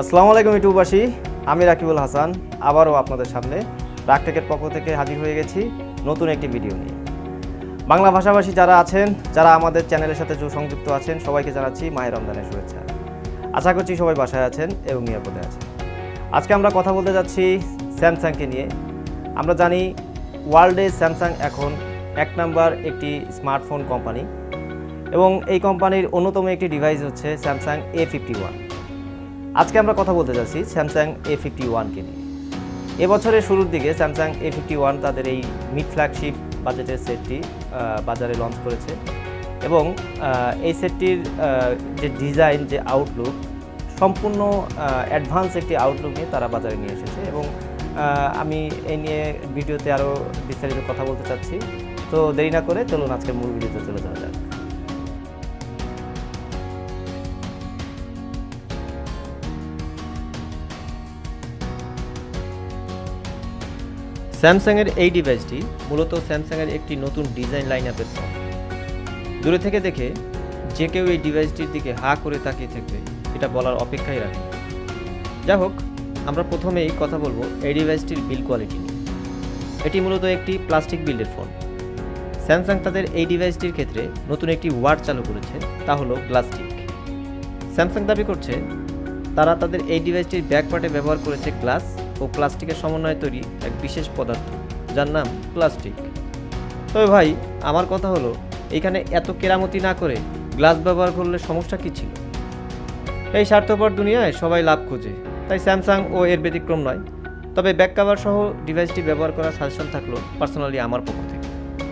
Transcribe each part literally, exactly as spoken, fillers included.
আসসালামু আলাইকুম ইউটিউববাসী, আমি রাকিবুল হাসান আবারও আপনাদের সামনে প্রাকটেকের পক্ষ থেকে হাজির হয়ে গেছি নতুন একটি ভিডিও নিয়ে। বাংলা ভাষাভাষী যারা আছেন, যারা আমাদের চ্যানেলের সাথে সংযুক্ত আছেন, সবাইকে জানাচ্ছি মাহে রমজানের শুভেচ্ছা। আশা করছি সবাই বাসায় আছেন এবং নিরাপদে আছেন। আজকে আমরা কথা বলতে যাচ্ছি স্যামসাংকে নিয়ে। আমরা জানি ওয়ার্ল্ডে স্যামসাং এখন এক নাম্বার একটি স্মার্টফোন কোম্পানি এবং এই কোম্পানির অন্যতম একটি ডিভাইস হচ্ছে স্যামসাং এ ফিফটি ওয়ান। আজকে আমরা কথা বলতে যাচ্ছি স্যামসাং এ ফিফটি ওয়ানকে নিয়ে। এবছরের শুরুর দিকে স্যামসাং এ ফিফটি ওয়ান তাদের এই মিড ফ্ল্যাগশিপ বাজেটের সেটটি বাজারে লঞ্চ করেছে এবং এই সেটটির যে ডিজাইন, যে আউটলুক, সম্পূর্ণ অ্যাডভান্স একটি আউটলুক নিয়ে তারা বাজারে নিয়ে এসেছে এবং আমি এই নিয়ে ভিডিওতে আরও বিস্তারিত কথা বলতে চাচ্ছি। তো দেরি না করে চলুন আজকের মূল ভিডিওতে চলে যাওয়া যাক। স্যামসাংয়ের এই ডিভাইসটি মূলত স্যামসাংয়ের একটি নতুন ডিজাইন লাইন আপের ফোন। দূরে থেকে দেখে যে কেউ এই ডিভাইসটির দিকে হা করে তাকিয়ে থাকবে, এটা বলার অপেক্ষাই রাখে। যাই হোক, আমরা প্রথমেই কথা বলবো এই ডিভাইসটির বিল্ড কোয়ালিটি নিয়ে। এটি মূলত একটি প্লাস্টিক বিল্ডের ফোন। স্যামসাং তাদের এই ডিভাইসটির ক্ষেত্রে নতুন একটি ওয়ার্ড চালু করেছে, তা হলো গ্লাস্টিক। স্যামসাং দাবি করছে তারা তাদের এই ডিভাইসটির ব্যাক পার্টে ব্যবহার করেছে গ্লাস ও প্লাস্টিকের সমন্বয়ে তৈরি এক বিশেষ পদার্থ, যার নাম প্লাস্টিক। তবে ভাই, আমার কথা হলো, এখানে এত কেরামতি না করে গ্লাস ব্যবহার করলে সমস্যা কী ছিল? এই স্বার্থপর দুনিয়ায় সবাই লাভ খোঁজে, তাই স্যামসাং ও এর ব্যতিক্রম নয়। তবে ব্যাক কভার সহ ডিভাইসটি ব্যবহার করার সাজেশন থাকলো পার্সোনালি আমার পক্ষ থেকে।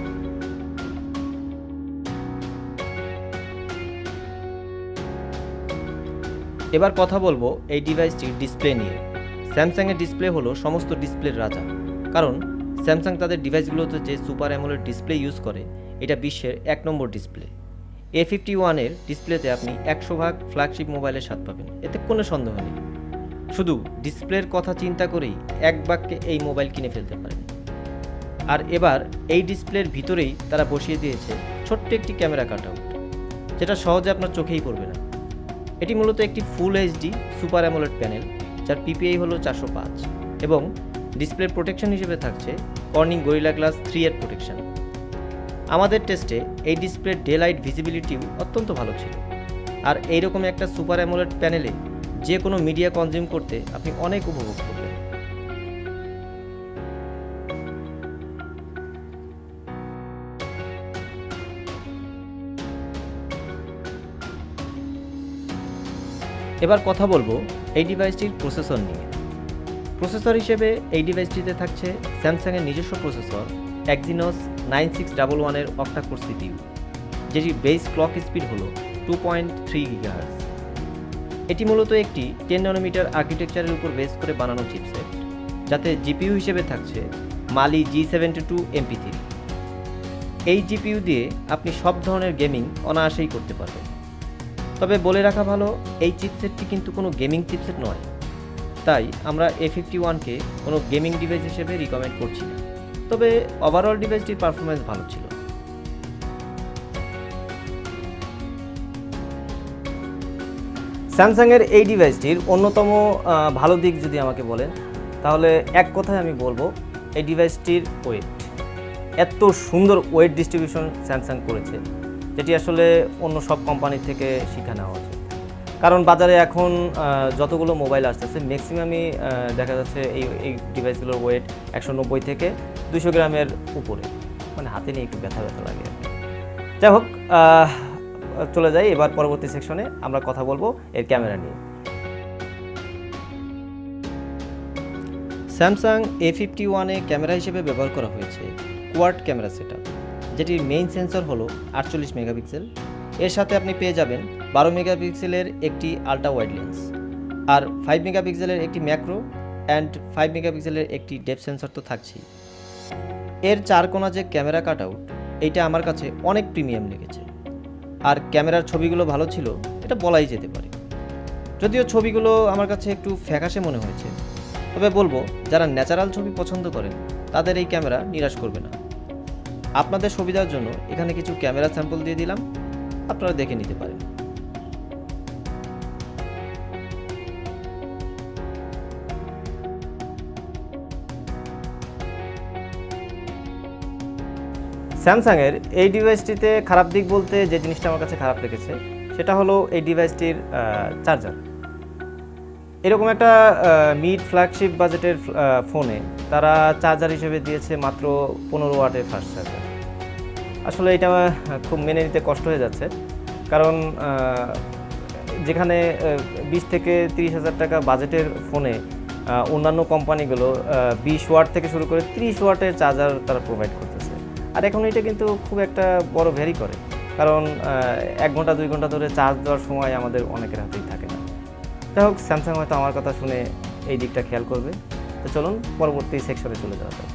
এবার কথা বলবো এই ডিভাইসটির ডিসপ্লে নিয়ে। স্যামসাংয়ের ডিসপ্লে হলো সমস্ত ডিসপ্লের রাজা, কারণ স্যামসাং তাদের ডিভাইসগুলোতে যে সুপার অ্যামোলেড ডিসপ্লে ইউজ করে, এটা বিশ্বের এক নম্বর ডিসপ্লে। এ ফিফটি ওয়ানের ডিসপ্লেতে আপনি একশো ভাগ ফ্ল্যাগশিপ মোবাইলের স্বাদ পাবেন, এতে কোনো সন্দেহ নেই। শুধু ডিসপ্লের কথা চিন্তা করেই এক বাক্যে এই মোবাইল কিনে ফেলতে পারেন। আর এবার এই ডিসপ্লের ভিতরেই তারা বসিয়ে দিয়েছে ছোট্ট একটি ক্যামেরা কাটআউট, যেটা সহজে আপনার চোখেই পড়বে না। এটি মূলত একটি full HD super AMOLED panel, যার পিপিআই হলো চারশো পাঁচ এবং ডিসপ্লে প্রোটেকশন হিসেবে থাকছে কর্নিং গরিলা গ্লাস থ্রি এর প্রোটেকশন। আমাদের টেস্টে এই ডিসপ্লের ডে লাইট ভিজিবিলিটিও অত্যন্ত ভালো ছিল। আর এইরকম একটা সুপার অ্যামোলেড প্যানেলে যে কোনো মিডিয়া কনজিউম করতে আপনি অনেক উপভোগ করবেন। এবার কথা বলবো এই ডিভাইসটির প্রসেসর নিয়ে। প্রসেসর হিসেবে এই ডিভাইসটিতে থাকছে স্যামসাংয়ের নিজস্ব processor Exynos nine six double ওয়ানের অক্টা-কোর সিপিইউ, যেটির বেস ক্লক স্পিড হলো টু পয়েন্ট থ্রি গিগাহার্টজ। এটি মূলত একটি টেন ন্যানোমিটার আর্কিটেকচারের উপর বেস করে বানানো চিপসেট, যাতে জিপিইউ হিসেবে থাকছে Mali G seventy two MP three. এই জিপিইউ দিয়ে আপনি সব ধরনের গেমিং অনায়াসেই করতে পারবেন। তবে বলে রাখা ভালো, এই চিপসেটটি কিন্তু কোনো গেমিং চিপসেট নয়, তাই আমরা এ ফিফটি ওয়ানকে কোনো গেমিং ডিভাইস হিসেবে রিকমেন্ড করছি না। তবে ওভারঅল ডিভাইসটির পারফরমেন্স ভালো ছিল। স্যামসাংয়ের এই ডিভাইসটির অন্যতম ভালো দিক যদি আমাকে বলেন, তাহলে এক কথায় আমি বলবো এই ডিভাইসটির ওয়েট। এত সুন্দর ওয়েট ডিস্ট্রিবিউশন স্যামসাং করেছে, যেটি আসলে অন্য সব কোম্পানি থেকে শিখে নেওয়া উচিত। কারণ বাজারে এখন যতগুলো মোবাইল আসতেছে, ম্যাক্সিমামই দেখা যাচ্ছে এই এই ডিভাইসগুলোর ওয়েট একশো নব্বই থেকে দুশো গ্রামের উপরে, মানে হাতে নিয়ে একটু ব্যথা ব্যথা লাগে। যাই হোক, চলে যাই এবার পরবর্তী সেকশনে। আমরা কথা বলবো এর ক্যামেরা নিয়ে। স্যামসাং এ ফিফটি ওয়ানে ক্যামেরা হিসেবে ব্যবহার করা হয়েছে কোয়াড ক্যামেরা সেটআপ, যেটির মেইন সেন্সর হলো আটচল্লিশ মেগাপিক্সেল। এর সাথে আপনি পেয়ে যাবেন বারো মেগাপিক্সেলের একটি আলট্রা ওয়াইড লেন্স, আর ফাইভ মেগাপিক্সেলের একটি ম্যাক্রো অ্যান্ড ফাইভ মেগাপিক্সেলের একটি ডেপথ সেন্সর তো থাকছেই। এর চার কোণা যে ক্যামেরা কাটআউট, এইটা আমার কাছে অনেক প্রিমিয়াম লেগেছে। আর ক্যামেরার ছবিগুলো ভালো ছিল, এটা বলাই যেতে পারে। যদিও ছবিগুলো আমার কাছে একটু ফ্যাকাশে মনে হয়েছে, তবে বলবো যারা ন্যাচারাল ছবি পছন্দ করেন তাদের এই ক্যামেরা নিরাশ করবে না। আপনাদের সুবিধার জন্য এখানে কিছু ক্যামেরা স্যাম্পল দিয়ে দিলাম, আপনারা দেখে নিতে পারেন। স্যামসাংয়ের এই ডিভাইসটিতে খারাপ দিক বলতে যে জিনিসটা আমার কাছে খারাপ লেগেছে সেটা হলো এই ডিভাইসটির চার্জার। এরকম একটা মিড ফ্ল্যাগশিপ বাজেটের ফোনে তারা চার্জার হিসেবে দিয়েছে মাত্র পনেরো ওয়াটের ফাস্ট চার্জার। আসলে এটা খুব মেনে নিতে কষ্ট হয়ে যাচ্ছে, কারণ যেখানে বিশ থেকে তিরিশ হাজার টাকা বাজেটের ফোনে অন্যান্য কোম্পানিগুলো বিশ ওয়াট থেকে শুরু করে ত্রিশ ওয়াটের চার্জার তারা প্রোভাইড করতেছে। আর এখন এটা কিন্তু খুব একটা বড় ভ্যারি করে, কারণ এক ঘন্টা দুই ঘন্টা ধরে চার্জ দেওয়ার সময় আমাদের অনেকের হাতেই থাকে না। যাই হোক, স্যামসাং হয়তো আমার কথা শুনে এই দিকটা খেয়াল করবে। তো চলুন পরবর্তী সেকশনে চলে যাওয়া যাক।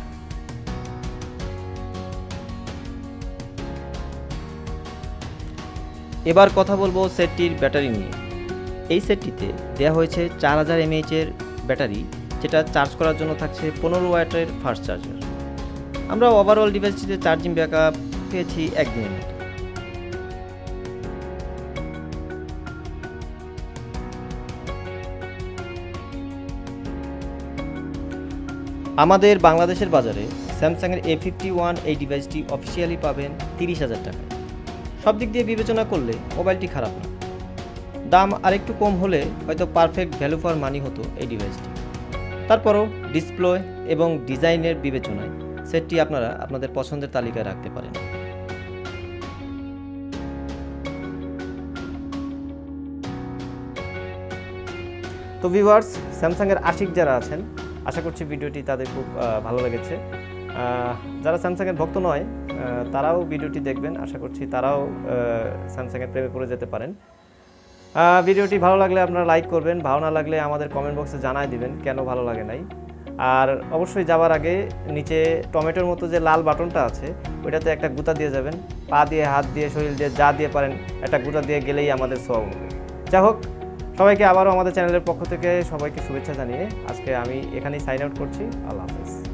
এবার কথা বলবো সেটটির ব্যাটারি নিয়ে। এই সেটটিতে দেওয়া হয়েছে চার হাজার এমএএইচের ব্যাটারি, যেটা চার্জ করার জন্য থাকছে পনেরো ওয়াটের ফাস্ট চার্জার। আমরা ওভারঅল ডিভাইসটিতে চার্জিং ব্যাকআপ পেয়েছি একদিনের মতো। আমাদের বাংলাদেশের বাজারে স্যামসাংয়ের এ ফিফটি ওয়ান এই ডিভাইসটি অফিসিয়ালি পাবেন তিরিশ হাজার টাকায়। সব দিক দিয়ে বিবেচনা করলে মোবাইলটি খারাপ না, দাম আরেকটু কম হলে হয়তো পারফেক্ট ভ্যালু ফর মানি হতো এই ডিভাইসটি। তারপরও ডিসপ্লে এবং ডিজাইনের বিবেচনায় সেটটি আপনারা আপনাদের পছন্দের তালিকায় রাখতে পারেন। তো ভিউয়ার্স, স্যামসাংয়ের আশিক যারা আছেন, আশা করছি ভিডিওটি তাদের খুব ভালো লেগেছে। যারা স্যামসাংয়ের ভক্ত নয় তারাও ভিডিওটি দেখবেন, আশা করছি তারাও স্যামসাংয়ের প্রেমে পড়ে যেতে পারেন। ভিডিওটি ভালো লাগলে আপনারা লাইক করবেন, ভালো না লাগলে আমাদের কমেন্ট বক্সে জানাই দিবেন কেন ভালো লাগে নাই। আর অবশ্যই যাবার আগে নিচে টমেটোর মতো যে লাল বাটনটা আছে ওইটাতে একটা গুঁতা দিয়ে যাবেন। পা দিয়ে, হাত দিয়ে, শরীর দিয়ে, যা দিয়ে পারেন একটা গুঁতা দিয়ে গেলেই আমাদের সওয়াব হবে। যাই হোক, সবাইকে আবারও আমাদের চ্যানেলের পক্ষ থেকে সবাইকে শুভেচ্ছা জানিয়ে আজকে আমি এখানেই সাইন আউট করছি। আল্লাহ হাফেজ।